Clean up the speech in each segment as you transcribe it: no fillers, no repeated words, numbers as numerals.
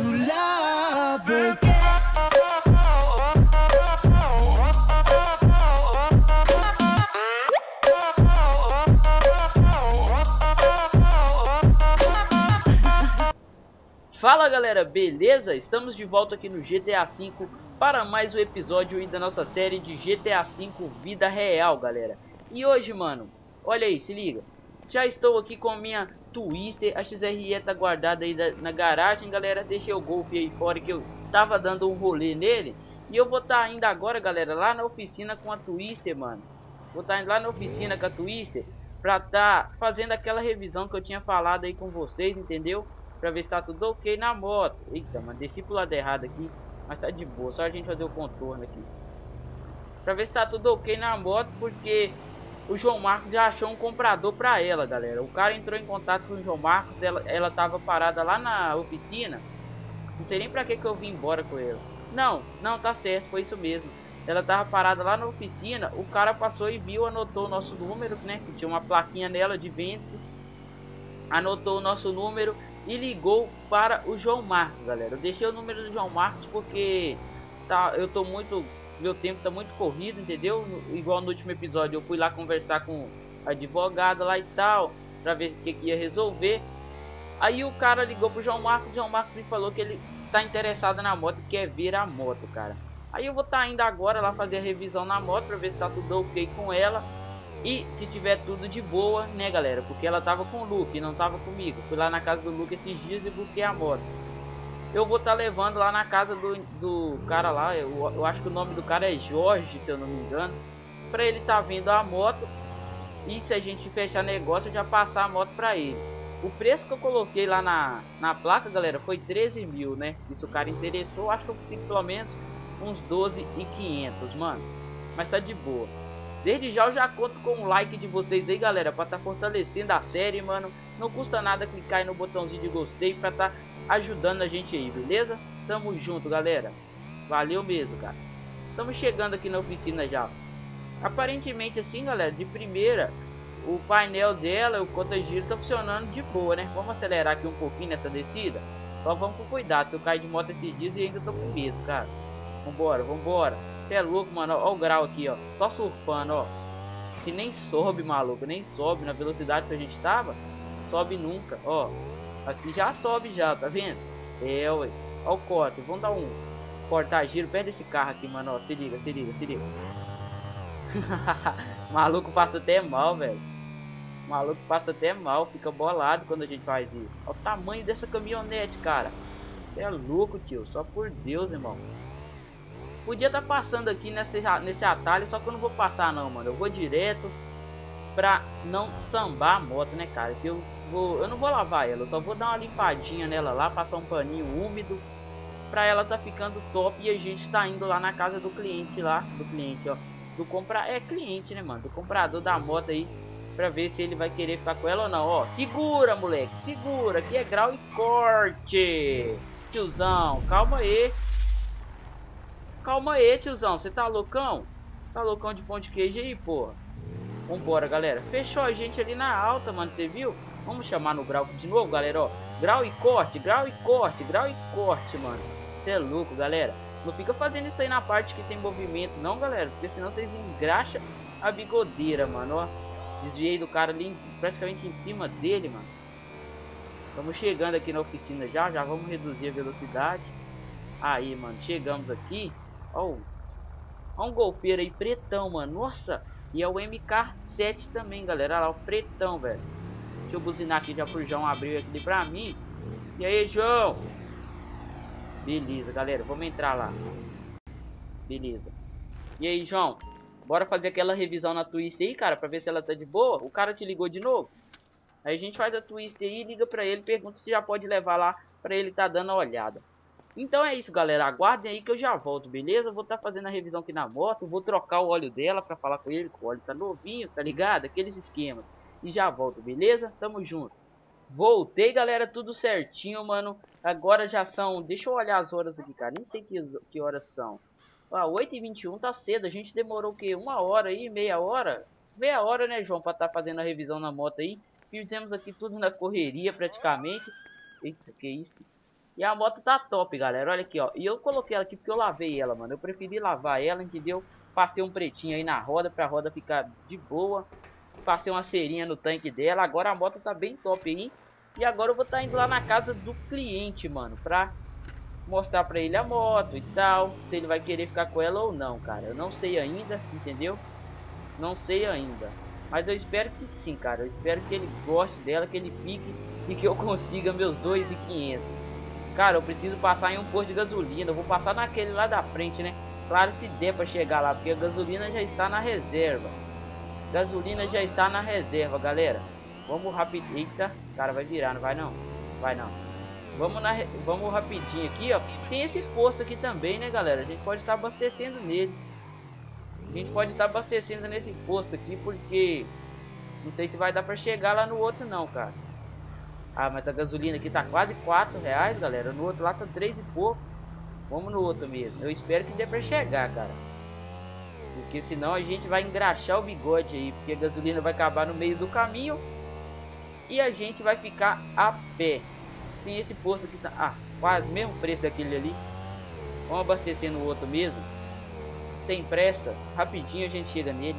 love again. Fala galera, beleza? Estamos de volta aqui no GTA V para mais um episódio aí da nossa série de GTA V Vida Real, galera. E hoje, mano, olha aí, se liga. Já estou aqui com a minha Twister, a XRE tá guardada aí na garagem, galera. Deixei o Golf aí fora que eu tava dando um rolê nele. E eu vou estar indo agora, galera, lá na oficina com a Twister, mano. Vou estar indo lá na oficina com a Twister pra tá fazendo aquela revisão que eu tinha falado aí com vocês, entendeu? Pra ver se tá tudo ok na moto. Eita, mano, desci pro lado errado aqui. Mas tá de boa, só a gente fazer o contorno aqui. Pra ver se tá tudo ok na moto, porque o João Marcos já achou um comprador pra ela, galera. O cara entrou em contato com o João Marcos, ela tava parada lá na oficina. Não sei nem pra que eu vim embora com ela. Não, tá certo, foi isso mesmo. Ela tava parada lá na oficina, o cara passou e viu, anotou o nosso número, né? Que tinha uma plaquinha nela de vence. Anotou o nosso número e ligou para o João Marcos, galera. Eu deixei o número do João Marcos porque eu tô muito, meu tempo tá muito corrido, entendeu? Igual no último episódio eu fui lá conversar com a advogada lá e tal, para ver o que ia resolver. Aí o cara ligou pro João Marcos, o João Marcos me falou que ele tá interessado na moto, quer ver a moto, cara. Aí eu vou estar indo agora lá fazer a revisão na moto para ver se tá tudo ok com ela. E se tiver tudo de boa, né, galera? Porque ela tava com o Luke, não tava comigo. Fui lá na casa do Luke esses dias e busquei a moto. Eu vou estar levando lá na casa do cara lá. Eu acho que o nome do cara é Jorge, se eu não me engano. Pra ele tá vendo a moto. E se a gente fechar negócio, eu já passar a moto pra ele. O preço que eu coloquei lá na placa, galera, foi 13 mil, né? E se o cara interessou, acho que eu consigo pelo menos uns 12.500, mano. Mas tá de boa. Desde já eu já conto com o like de vocês aí, galera, pra tá fortalecendo a série, mano. Não custa nada clicar aí no botãozinho de gostei pra tá ajudando a gente aí, beleza? Tamo junto, galera. Valeu mesmo, cara. Estamos chegando aqui na oficina já. Aparentemente assim, galera, de primeira, o painel dela, o conta-giro tá funcionando de boa, né? Vamos acelerar aqui um pouquinho nessa descida. Só vamos com cuidado, que eu caí de moto esses dias e ainda tô com medo, cara. Vambora, vambora. Você é louco, mano, ó o grau aqui, ó. Só surfando, ó. Que nem sobe, maluco. Nem sobe na velocidade que a gente tava. Sobe nunca, ó. Aqui já sobe já, tá vendo? É, ué. Ó o corte. Vamos dar um corta-giro perto desse carro aqui, mano, ó. Se liga, se liga, se liga. Maluco passa até mal, velho. Maluco passa até mal. Fica bolado quando a gente faz isso. Ó o tamanho dessa caminhonete, cara. Você é louco, tio. Só por Deus, irmão. Podia estar passando aqui nesse atalho, só que eu não vou passar não, mano. Eu vou direto pra não sambar a moto, né, cara? Que eu não vou lavar ela, eu só vou dar uma limpadinha nela lá, passar um paninho úmido pra ela tá ficando top. E a gente tá indo lá na casa do cliente lá, ó. Cliente, né, mano? Do comprador da moto aí, pra ver se ele vai querer ficar com ela ou não, ó. Segura, moleque, segura, aqui é grau e corte. Tiozão, calma aí. Calma aí, tiozão. Você tá loucão? Tá loucão de pão de queijo aí, porra? Vambora, galera. Fechou a gente ali na alta, mano. Você viu? Vamos chamar no grau de novo, galera, ó. Grau e corte, grau e corte, grau e corte, mano. Você é louco, galera. Não fica fazendo isso aí na parte que tem movimento, não, galera. Porque senão vocês engraxam a bigodeira, mano, ó. Desviei do cara ali, praticamente em cima dele, mano. Estamos chegando aqui na oficina já. Já vamos reduzir a velocidade. Aí, mano. Chegamos aqui. Ó, ó um golfeiro aí, pretão, mano. Nossa, e é o MK7 também, galera. Olha lá, o pretão, velho. Deixa eu buzinar aqui já pro João abrir aqui pra mim. E aí, João? Beleza, galera, vamos entrar lá. Beleza. E aí, João? Bora fazer aquela revisão na Twister aí, cara, pra ver se ela tá de boa. O cara te ligou de novo? Aí a gente faz a Twister aí, liga pra ele, pergunta se já pode levar lá pra ele tá dando uma olhada. Então é isso, galera. Aguardem aí que eu já volto, beleza? Eu vou estar fazendo a revisão aqui na moto. Vou trocar o óleo dela pra falar com ele, que o óleo tá novinho, tá ligado? Aqueles esquemas. E já volto, beleza? Tamo junto. Voltei, galera. Tudo certinho, mano. Agora já são... Deixa eu olhar as horas aqui, cara. Nem sei que horas são. Ah, 8h21 tá cedo. A gente demorou o quê? Uma hora aí? Meia hora? Meia hora, né, João? Pra estar fazendo a revisão na moto aí. Fizemos aqui tudo na correria, praticamente. Eita, que isso? E a moto tá top, galera. Olha aqui, ó. E eu coloquei ela aqui porque eu lavei ela, mano. Eu preferi lavar ela, entendeu? Passei um pretinho aí na roda pra roda ficar de boa. Passei uma cerinha no tanque dela. Agora a moto tá bem top aí. E agora eu vou estar indo lá na casa do cliente, mano. Pra mostrar pra ele a moto e tal. Se ele vai querer ficar com ela ou não, cara. Eu não sei ainda, entendeu? Não sei ainda. Mas eu espero que sim, cara. Eu espero que ele goste dela, que ele fique e que eu consiga meus 2.500. Cara, eu preciso passar em um posto de gasolina. Eu vou passar naquele lá da frente, né? Claro, se der pra chegar lá, porque a gasolina já está na reserva. Gasolina já está na reserva, galera. Vamos rápido. Eita, cara, vai virar, não vai não? Vai não. Vamos rapidinho aqui, ó. Tem esse posto aqui também, né, galera? A gente pode estar abastecendo nele. A gente pode estar abastecendo nesse posto aqui, porque não sei se vai dar pra chegar lá no outro não, cara. Ah, mas a gasolina aqui tá quase R$ 4, galera. No outro lá tá 3 e pouco. Vamos no outro mesmo. Eu espero que dê pra chegar, cara. Porque senão a gente vai engraxar o bigode aí. Porque a gasolina vai acabar no meio do caminho. E a gente vai ficar a pé. Tem esse posto aqui, tá... Ah, quase mesmo preço daquele ali. Vamos abastecer no outro mesmo. Sem pressa. Rapidinho a gente chega nele.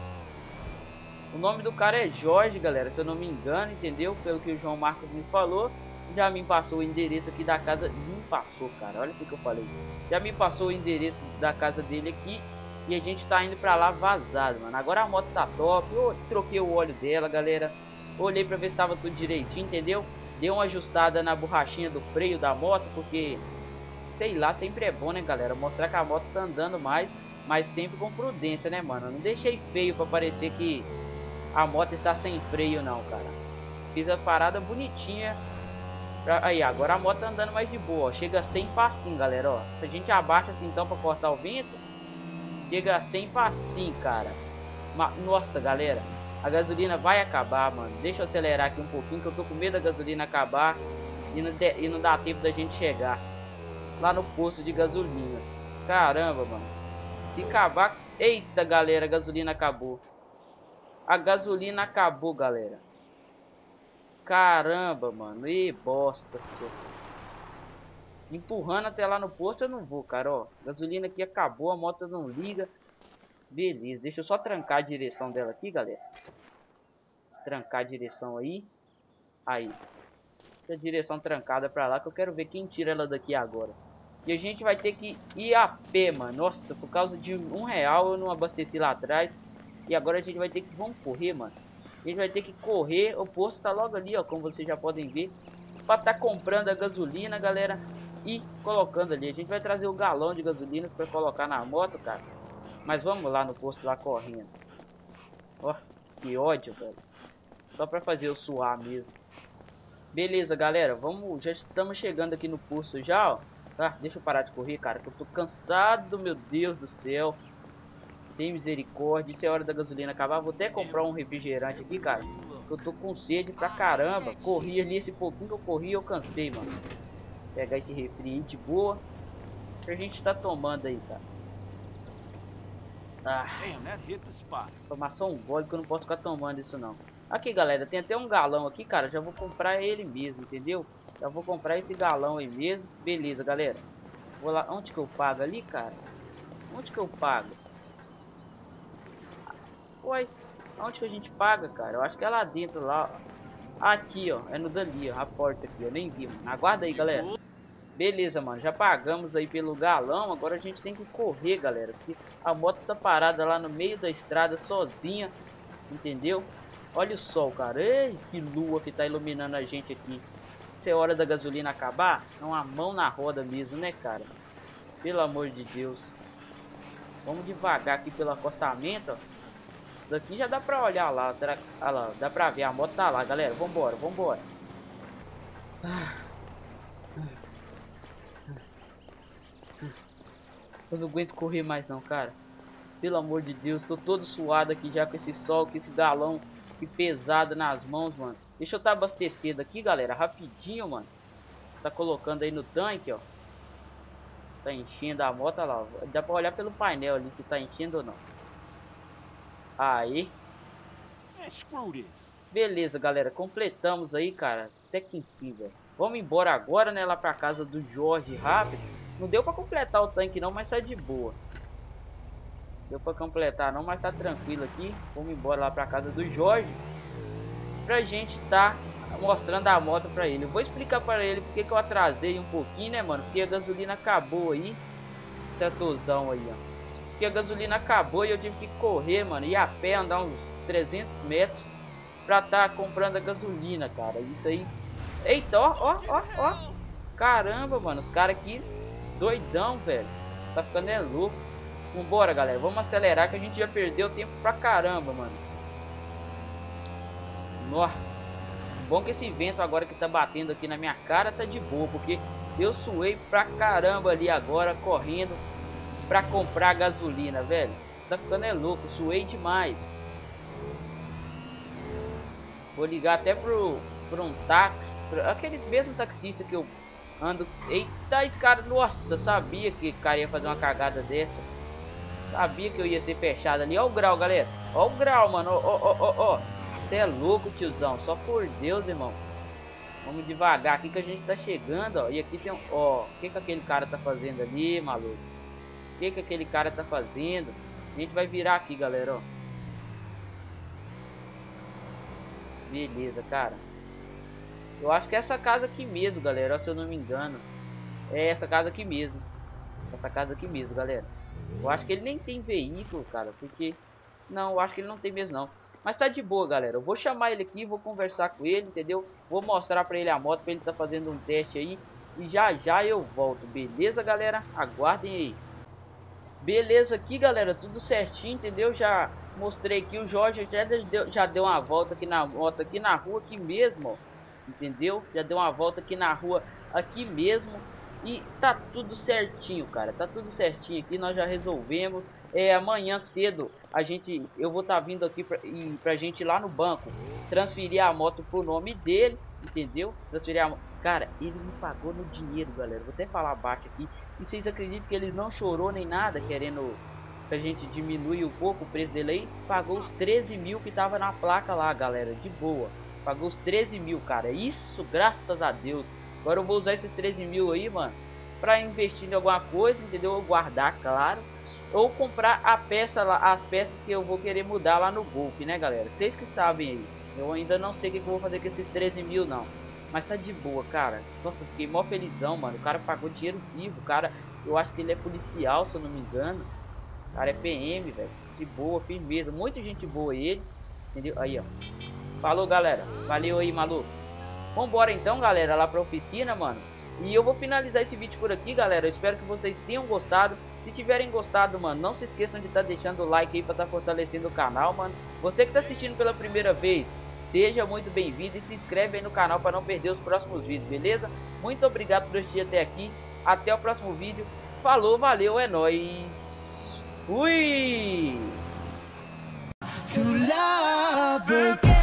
O nome do cara é Jorge, galera, se eu não me engano, entendeu? Pelo que o João Marcos me falou. Já me passou o endereço aqui da casa. Me passou, cara, olha o que eu falei. Já me passou o endereço da casa dele aqui. E a gente tá indo pra lá vazado, mano. Agora a moto tá top. Eu troquei o óleo dela, galera. Olhei pra ver se tava tudo direitinho, entendeu? Dei uma ajustada na borrachinha do freio da moto. Porque, sei lá, sempre é bom, né, galera? Mostrar que a moto tá andando mais. Mas sempre com prudência, né, mano? Eu não deixei feio pra parecer que a moto está sem freio não, cara. Fiz a parada bonitinha. Aí, agora a moto tá andando mais de boa, ó. Chega sem passinho, galera, ó. Se a gente abaixa assim então pra cortar o vento, chega sem passinho, cara. Nossa, galera, a gasolina vai acabar, mano. Deixa eu acelerar aqui um pouquinho, que eu tô com medo da gasolina acabar e não dá tempo da gente chegar lá no posto de gasolina. Caramba, mano. Se acabar... Eita, galera, a gasolina acabou. A gasolina acabou, galera. Caramba, mano. E bosta, só. Empurrando até lá no posto eu não vou, cara, ó. Gasolina aqui acabou, a moto não liga. Beleza, deixa eu só trancar a direção dela aqui, galera. Trancar a direção aí. Aí. A direção trancada pra lá, que eu quero ver quem tira ela daqui agora. E a gente vai ter que ir a pé, mano. Nossa, por causa de R$ 1 eu não abasteci lá atrás. E agora a gente vai ter que... Vamos correr, mano. A gente vai ter que correr. O posto tá logo ali, ó. Como vocês já podem ver. Pra tá comprando a gasolina, galera. E colocando ali. A gente vai trazer o galão de gasolina pra colocar na moto, cara. Mas vamos lá no posto lá correndo. Ó, que ódio, velho. Só pra fazer eu suar mesmo. Beleza, galera. Vamos... Já estamos chegando aqui no posto já, ó. Tá, deixa eu parar de correr, cara. Que eu tô cansado, meu Deus do céu. Tem misericórdia, isso é hora da gasolina acabar. Vou até comprar um refrigerante aqui, cara. Eu tô com sede pra caramba. Corri ali esse pouquinho que eu corri, eu cansei, mano. Pegar esse refri aí de boa. Que a gente tá tomando aí, cara. Ah, tomar só um gole que eu não posso ficar tomando isso não. Aqui, galera, tem até um galão aqui, cara. Já vou comprar ele mesmo, entendeu? Já vou comprar esse galão aí mesmo. Beleza, galera. Vou lá. Onde que eu pago ali, cara? Onde que eu pago? Uai, onde que a gente paga, cara? Eu acho que é lá dentro, lá. Aqui, ó. É no dali, ó. A porta aqui, eu nem vi, mano. Aguarda aí, galera. Beleza, mano. Já pagamos aí pelo galão. Agora a gente tem que correr, galera. Porque a moto tá parada lá no meio da estrada sozinha. Entendeu? Olha o sol, cara. Ei, que lua que tá iluminando a gente aqui. Se é hora da gasolina acabar, é uma mão na roda mesmo, né, cara? Pelo amor de Deus. Vamos devagar aqui pelo acostamento, ó. Daqui já dá pra olhar lá, ah lá, dá pra ver, a moto tá lá, galera, vambora, vambora. Eu não aguento correr mais não, cara. Pelo amor de Deus, tô todo suado aqui já com esse sol, com esse galão que pesado nas mãos, mano. Deixa eu estar abastecido aqui, galera, rapidinho, mano. Tá colocando aí no tanque, ó. Tá enchendo a moto, olha lá. Dá pra olhar pelo painel ali se tá enchendo ou não. Aí. Beleza, galera. Completamos aí, cara. Até que enfim, velho. Vamos embora agora, né, lá pra casa do Jorge rápido. Não deu pra completar o tanque não, mas tá de boa. Deu pra completar não, mas tá tranquilo aqui. Vamos embora lá pra casa do Jorge, pra gente tá mostrando a moto pra ele. Eu vou explicar pra ele porque que eu atrasei um pouquinho, né, mano. Porque a gasolina acabou aí. Tratozão aí, ó. Porque a gasolina acabou e eu tive que correr, mano. Ir a pé, andar uns 300 metros pra tá comprando a gasolina, cara. Isso aí. Eita, ó, ó, ó, ó. Caramba, mano. Os caras aqui doidão, velho. Tá ficando é louco. Vambora, galera. Vamos acelerar que a gente já perdeu tempo pra caramba, mano. Nossa. Bom que esse vento agora que tá batendo aqui na minha cara tá de boa. Porque eu suei pra caramba ali agora, correndo pra comprar gasolina, velho. Tá ficando é louco. Suei demais. Vou ligar até por um táxi. Aquele mesmo taxista que eu ando. Eita, esse cara. Nossa, sabia que o cara ia fazer uma cagada dessa. Sabia que eu ia ser fechado ali. Ó o grau, galera. Ó o grau, mano. Ó, ó, ó, ó. Você é louco, tiozão. Só por Deus, irmão. Vamos devagar aqui que a gente tá chegando, ó. E aqui tem um... Ó, o que aquele cara tá fazendo ali, maluco? O que aquele cara tá fazendo? A gente vai virar aqui, galera, ó. Beleza, cara. Eu acho que é essa casa aqui mesmo, galera. Se eu não me engano. É essa casa aqui mesmo. Essa casa aqui mesmo, galera. Eu acho que ele nem tem veículo, cara. Porque... Não, eu acho que ele não tem mesmo, não. Mas tá de boa, galera. Eu vou chamar ele aqui, vou conversar com ele, entendeu? Vou mostrar pra ele a moto, pra ele tá fazendo um teste aí. E já já eu volto, beleza, galera? Aguardem aí. Beleza aqui, galera, tudo certinho, entendeu? Já mostrei aqui, o Jorge já deu uma volta aqui na moto, aqui na rua, aqui mesmo, ó. Entendeu? Já deu uma volta aqui na rua, aqui mesmo. E tá tudo certinho, cara. Tá tudo certinho aqui, nós já resolvemos. Amanhã cedo eu vou estar vindo aqui pra gente ir lá no banco transferir a moto pro nome dele, entendeu? Transferir a moto. Cara, ele me pagou no dinheiro, galera. Vou até falar baixo aqui. E vocês acreditam que ele não chorou nem nada, querendo que a gente diminui um pouco o preço dele aí? Pagou os 13 mil que tava na placa lá, galera, de boa. Pagou os 13 mil, cara. Isso, graças a Deus. Agora eu vou usar esses 13 mil aí, mano, pra investir em alguma coisa, entendeu? Ou guardar, claro. Ou comprar a peça lá, as peças que eu vou querer mudar lá no Golf, né, galera? Vocês que sabem aí. Eu ainda não sei o que eu vou fazer com esses 13 mil, não. Mas tá de boa, cara. Nossa, fiquei mó felizão, mano. O cara pagou dinheiro vivo. O cara, eu acho que ele é policial, se eu não me engano. O cara é PM, velho. De boa, firmeza. Muita gente boa ele. Entendeu? Aí, ó. Falou, galera. Valeu aí, maluco. Vambora então, galera, lá pra oficina, mano. E eu vou finalizar esse vídeo por aqui, galera. Eu espero que vocês tenham gostado. Se tiverem gostado, mano, não se esqueçam de estar deixando o like aí pra estar fortalecendo o canal, mano. Você que tá assistindo pela primeira vez, seja muito bem-vindo e se inscreve aí no canal para não perder os próximos vídeos, beleza? Muito obrigado por assistir até aqui. Até o próximo vídeo. Falou, valeu, é nóis. Fui!